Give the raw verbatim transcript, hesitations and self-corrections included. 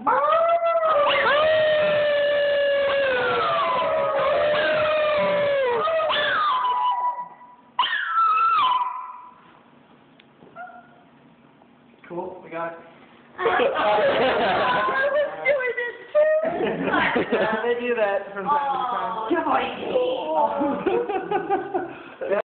Cool, we got it. I was doing it too. Yeah, they do that from time to time. Oh, Give away.